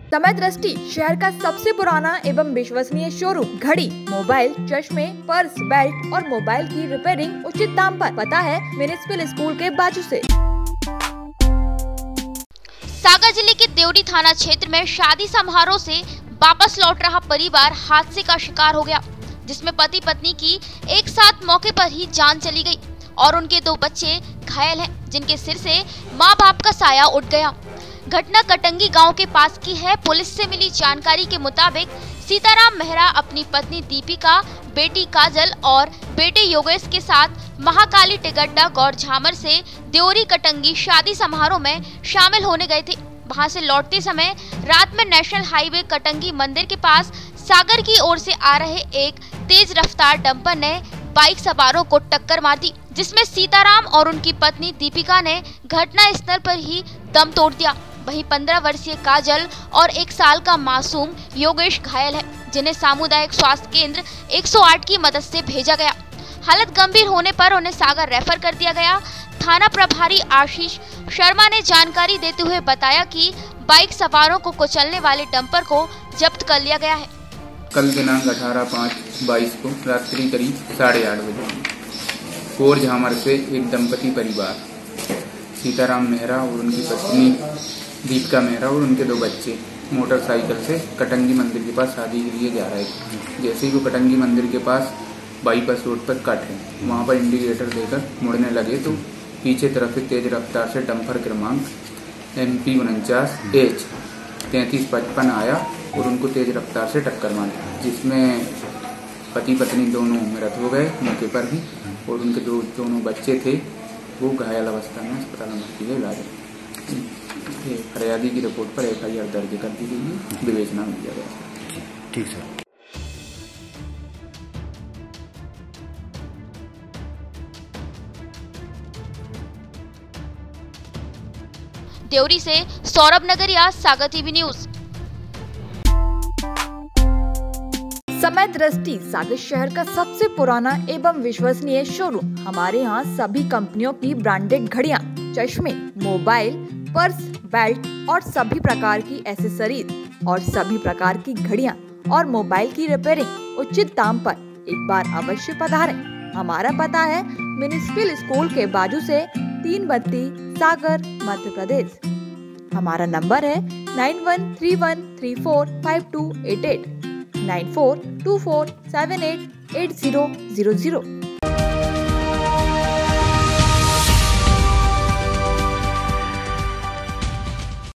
समय दृष्टि शहर का सबसे पुराना एवं विश्वसनीय शोरूम। घड़ी, मोबाइल, चश्मे, पर्स, बेल्ट और मोबाइल की रिपेयरिंग उचित दाम पर। पता है म्युनिसिपल स्कूल के बाजू से। सागर जिले के देवरी थाना क्षेत्र में शादी समारोह से वापस लौट रहा परिवार हादसे का शिकार हो गया, जिसमें पति पत्नी की एक साथ मौके पर ही जान चली गई और उनके 2 बच्चे घायल हैं, जिनके सिर से मां बाप का साया उठ गया। घटना कटंगी गांव के पास की है। पुलिस से मिली जानकारी के मुताबिक सीताराम मेहरा अपनी पत्नी दीपिका, बेटी काजल और बेटे योगेश के साथ महाकाली टिकट्टा गौरझामर से देवरी कटंगी शादी समारोह में शामिल होने गए थे। वहां से लौटते समय रात में नेशनल हाईवे कटंगी मंदिर के पास सागर की ओर से आ रहे एक तेज रफ्तार डंपर ने बाइक सवारों को टक्कर मार दी, जिसमें सीताराम और उनकी पत्नी दीपिका ने घटना स्थल पर ही दम तोड़ दिया। वहीं 15 वर्षीय काजल और 1 साल का मासूम योगेश घायल है, जिन्हें सामुदायिक स्वास्थ्य केंद्र 108 की मदद से भेजा गया। हालत गंभीर होने पर उन्हें सागर रेफर कर दिया गया। थाना प्रभारी आशीष शर्मा ने जानकारी देते हुए बताया कि बाइक सवारों को कुचलने वाले डंपर को जब्त कर लिया गया है। कल दिनांक 18/5/22 को रात्रि करीब 8:30 बजे गौरझामर से एक दंपति परिवार सीताराम मेहरा और उनकी पत्नी दीपिका मेहरा और उनके 2 बच्चे मोटरसाइकिल से कटंगी मंदिर के पास शादी के लिए जा रहे थे। जैसे ही वो कटंगी मंदिर के पास बाईपास रोड पर कट है, वहाँ पर इंडिकेटर देकर मुड़ने लगे तो पीछे तरफ से तेज रफ्तार से डंपर क्रमांक MP 49H 3355 आया और उनको तेज रफ्तार से टक्कर मारी, जिसमें पति पत्नी दोनों मृत हो गए मौके पर ही और उनके दोनों बच्चे थे वो घायल अवस्था में अस्पताल में भर्ती है। इलाज फरियादी की रिपोर्ट पर FIR दर्ज कर दी गई है, विवेचना में लिया गया। ठीक सर। देवरी से सौरभ नगरिया, सागर टीवी न्यूज। समय दृष्टि सागर शहर का सबसे पुराना एवं विश्वसनीय शोरूम। हमारे यहाँ सभी कंपनियों की ब्रांडेड घड़ियाँ, चश्मे, मोबाइल, पर्स, बेल्ट और सभी प्रकार की एसेसरीज और सभी प्रकार की घड़ियाँ और मोबाइल की रिपेयरिंग उचित दाम पर। एक बार अवश्य पधारें। हमारा पता है म्युनिसिपल स्कूल के बाजू से 3 बत्ती, सागर, मध्य प्रदेश। हमारा नंबर है 9131345288 9424788000।